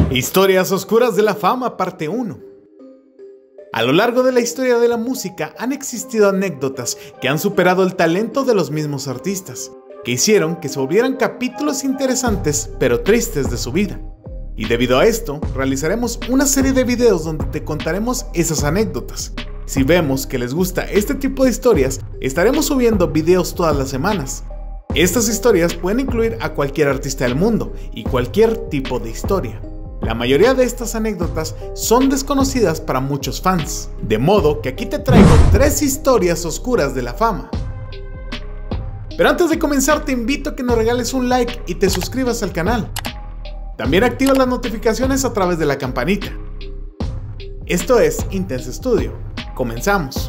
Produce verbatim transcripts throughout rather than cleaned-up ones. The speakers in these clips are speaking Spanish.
Historias oscuras de la fama, parte uno. A lo largo de la historia de la música han existido anécdotas que han superado el talento de los mismos artistas, que hicieron que se volvieran capítulos interesantes pero tristes de su vida. Y debido a esto, realizaremos una serie de videos donde te contaremos esas anécdotas. Si vemos que les gusta este tipo de historias, estaremos subiendo videos todas las semanas. Estas historias pueden incluir a cualquier artista del mundo y cualquier tipo de historia. La mayoría de estas anécdotas son desconocidas para muchos fans, de modo que aquí te traigo tres historias oscuras de la fama. Pero antes de comenzar te invito a que nos regales un like y te suscribas al canal. También activa las notificaciones a través de la campanita. Esto es Intense Studio. Comenzamos.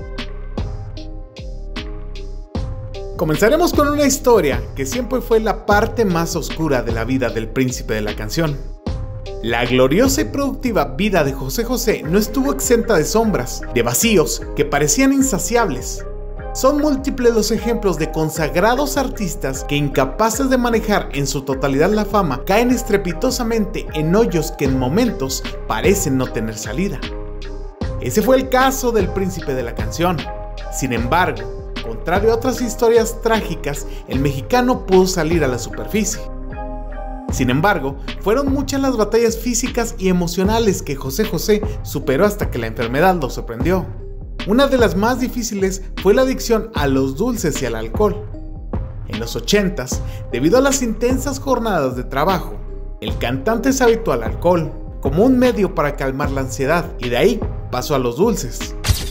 Comenzaremos con una historia que siempre fue la parte más oscura de la vida del príncipe de la canción. La gloriosa y productiva vida de José José no estuvo exenta de sombras, de vacíos que parecían insaciables. Son múltiples los ejemplos de consagrados artistas que, incapaces de manejar en su totalidad la fama, caen estrepitosamente en hoyos que en momentos parecen no tener salida. Ese fue el caso del príncipe de la canción. Sin embargo, contrario a otras historias trágicas, el mexicano pudo salir a la superficie. Sin embargo, fueron muchas las batallas físicas y emocionales que José José superó hasta que la enfermedad lo sorprendió. Una de las más difíciles fue la adicción a los dulces y al alcohol. En los ochentas, debido a las intensas jornadas de trabajo, el cantante se habituó al alcohol como un medio para calmar la ansiedad y de ahí pasó a los dulces.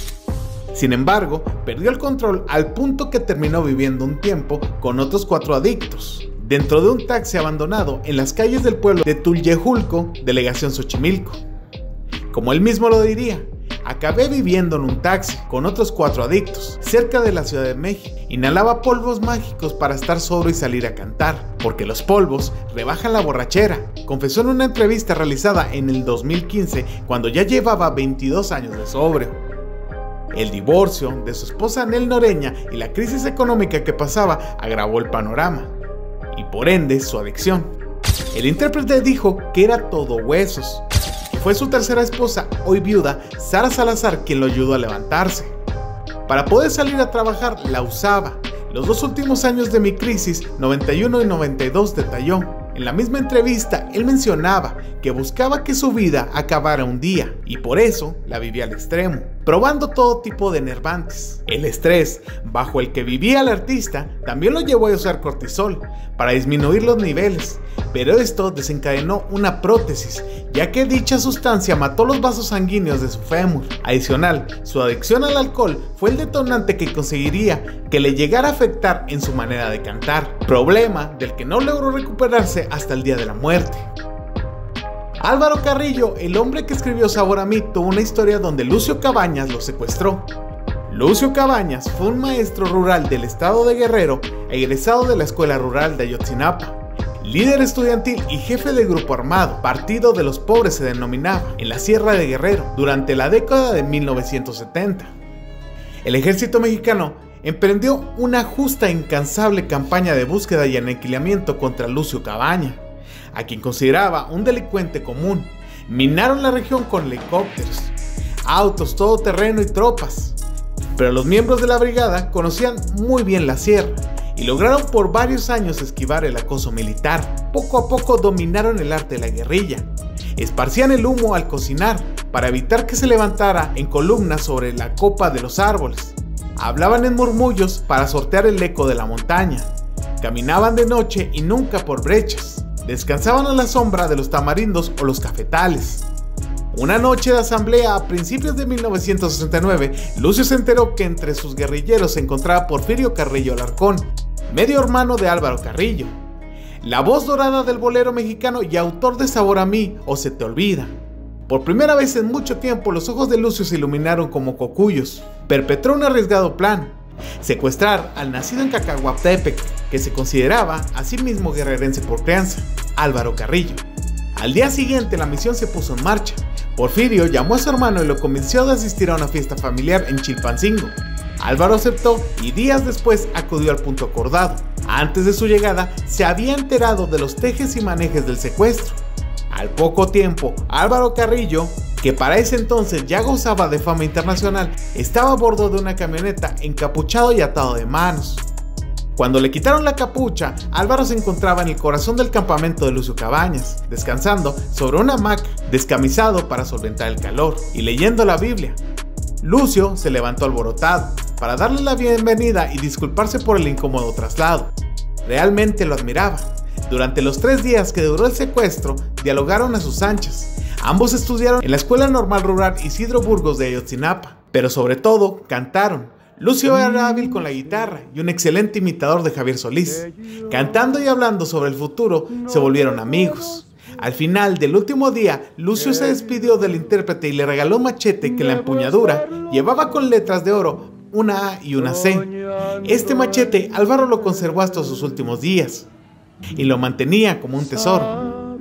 Sin embargo, perdió el control al punto que terminó viviendo un tiempo con otros cuatro adictos, dentro de un taxi abandonado en las calles del pueblo de Tultepec, delegación Xochimilco. Como él mismo lo diría, acabé viviendo en un taxi con otros cuatro adictos, cerca de la Ciudad de México. Inhalaba polvos mágicos para estar sobrio y salir a cantar, porque los polvos rebajan la borrachera, confesó en una entrevista realizada en el dos mil quince, cuando ya llevaba veintidós años de sobrio. El divorcio de su esposa Anel Noreña y la crisis económica que pasaba agravó el panorama, y por ende su adicción. El intérprete dijo que era todo huesos. Fue su tercera esposa, hoy viuda, Sara Salazar, quien lo ayudó a levantarse. Para poder salir a trabajar la usaba. Los dos últimos años de mi crisis, noventa y uno y noventa y dos, detalló. En la misma entrevista, él mencionaba que buscaba que su vida acabara un día y por eso la vivía al extremo, probando todo tipo de enervantes. El estrés bajo el que vivía el artista también lo llevó a usar cortisol para disminuir los niveles, pero esto desencadenó una prótesis, ya que dicha sustancia mató los vasos sanguíneos de su fémur. Adicional, su adicción al alcohol fue el detonante que conseguiría que le llegara a afectar en su manera de cantar, problema del que no logró recuperarse hasta el día de la muerte. Álvaro Carrillo, el hombre que escribió Sabor a mí, tuvo una historia donde Lucio Cabañas lo secuestró. Lucio Cabañas fue un maestro rural del estado de Guerrero, egresado de la escuela rural de Ayotzinapa, líder estudiantil y jefe del grupo armado, Partido de los Pobres se denominaba, en la Sierra de Guerrero, durante la década de mil novecientos setenta. El ejército mexicano emprendió una justa e incansable campaña de búsqueda y aniquilamiento contra Lucio Cabañas, a quien consideraba un delincuente común. Minaron la región con helicópteros, autos todoterreno y tropas, pero los miembros de la brigada conocían muy bien la sierra y lograron por varios años esquivar el acoso militar. Poco a poco dominaron el arte de la guerrilla, esparcían el humo al cocinar para evitar que se levantara en columnas sobre la copa de los árboles, hablaban en murmullos para sortear el eco de la montaña, caminaban de noche y nunca por brechas, descansaban a la sombra de los tamarindos o los cafetales. Una noche de asamblea a principios de mil novecientos sesenta y nueve, Lucio se enteró que entre sus guerrilleros se encontraba Porfirio Carrillo Alarcón, medio hermano de Álvaro Carrillo, la voz dorada del bolero mexicano y autor de Sabor a mí o Se te olvida. Por primera vez en mucho tiempo los ojos de Lucio se iluminaron como cocuyos. Perpetró un arriesgado plan: secuestrar al nacido en Cacahuatepec, que se consideraba a sí mismo guerrerense por crianza, Álvaro Carrillo. Al día siguiente la misión se puso en marcha. Porfirio llamó a su hermano y lo convenció de asistir a una fiesta familiar en Chilpancingo. Álvaro aceptó y días después acudió al punto acordado. Antes de su llegada se había enterado de los tejes y manejes del secuestro. Al poco tiempo, Álvaro Carrillo, que para ese entonces ya gozaba de fama internacional, estaba a bordo de una camioneta encapuchado y atado de manos. Cuando le quitaron la capucha, Álvaro se encontraba en el corazón del campamento de Lucio Cabañas, descansando sobre una hamaca, descamisado para solventar el calor y leyendo la Biblia. Lucio se levantó alborotado para darle la bienvenida y disculparse por el incómodo traslado. Realmente lo admiraba. Durante los tres días que duró el secuestro, dialogaron a sus anchas. Ambos estudiaron en la Escuela Normal Rural Isidro Burgos de Ayotzinapa, pero sobre todo cantaron. Lucio era hábil con la guitarra y un excelente imitador de Javier Solís. Cantando y hablando sobre el futuro, se volvieron amigos. Al final del último día, Lucio se despidió del intérprete y le regaló un machete que en la empuñadura llevaba con letras de oro una A y una C. Este machete Álvaro lo conservó hasta sus últimos días y lo mantenía como un tesoro.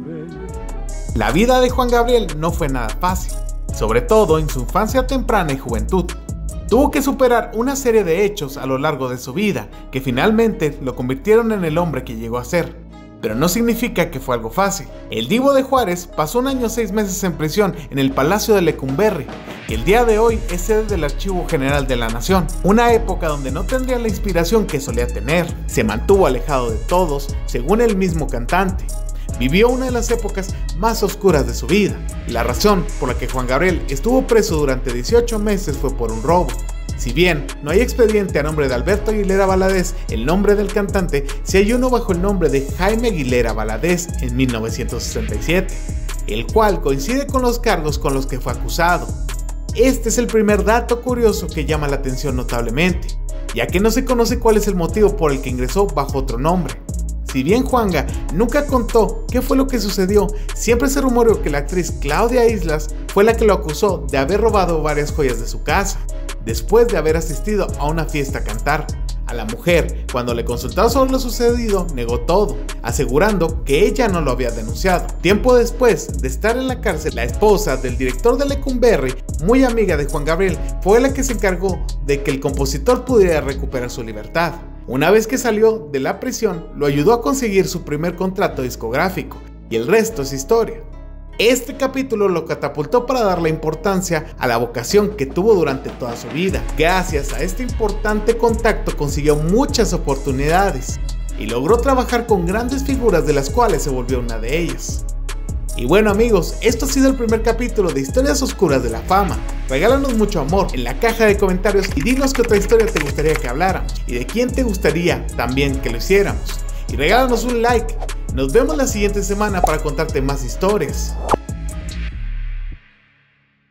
La vida de Juan Gabriel no fue nada fácil, sobre todo en su infancia temprana y juventud. Tuvo que superar una serie de hechos a lo largo de su vida que finalmente lo convirtieron en el hombre que llegó a ser. Pero no significa que fue algo fácil. El Divo de Juárez pasó un año y seis meses en prisión en el Palacio de Lecumberri, que el día de hoy es sede del Archivo General de la Nación. Una época donde no tendría la inspiración que solía tener. Se mantuvo alejado de todos, según el mismo cantante. Vivió una de las épocas más oscuras de su vida. La razón por la que Juan Gabriel estuvo preso durante dieciocho meses fue por un robo. Si bien no hay expediente a nombre de Alberto Aguilera Valadez, el nombre del cantante, sí hay uno bajo el nombre de Jaime Aguilera Valadez en mil novecientos sesenta y siete, el cual coincide con los cargos con los que fue acusado. Este es el primer dato curioso que llama la atención notablemente, ya que no se conoce cuál es el motivo por el que ingresó bajo otro nombre. Si bien Juanga nunca contó qué fue lo que sucedió, siempre se rumoreó que la actriz Claudia Islas fue la que lo acusó de haber robado varias joyas de su casa, después de haber asistido a una fiesta a cantar. A la mujer, cuando le consultó sobre lo sucedido, negó todo, asegurando que ella no lo había denunciado. Tiempo después de estar en la cárcel, la esposa del director de Lecumberri, muy amiga de Juan Gabriel, fue la que se encargó de que el compositor pudiera recuperar su libertad. Una vez que salió de la prisión, lo ayudó a conseguir su primer contrato discográfico, y el resto es historia. Este capítulo lo catapultó para darle importancia a la vocación que tuvo durante toda su vida. Gracias a este importante contacto consiguió muchas oportunidades y logró trabajar con grandes figuras, de las cuales se volvió una de ellas. Y bueno amigos, esto ha sido el primer capítulo de Historias Oscuras de la Fama. Regálanos mucho amor en la caja de comentarios y dinos qué otra historia te gustaría que habláramos y de quién te gustaría también que lo hiciéramos. Y regálanos un like. Nos vemos la siguiente semana para contarte más historias.